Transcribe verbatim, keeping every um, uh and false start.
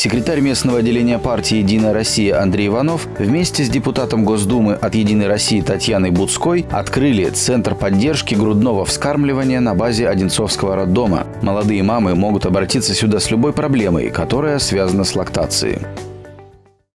Секретарь местного отделения партии «Единая Россия» Андрей Иванов вместе с депутатом Госдумы от «Единой России» Татьяной Буцкой открыли Центр поддержки грудного вскармливания на базе Одинцовского роддома. Молодые мамы могут обратиться сюда с любой проблемой, которая связана с лактацией.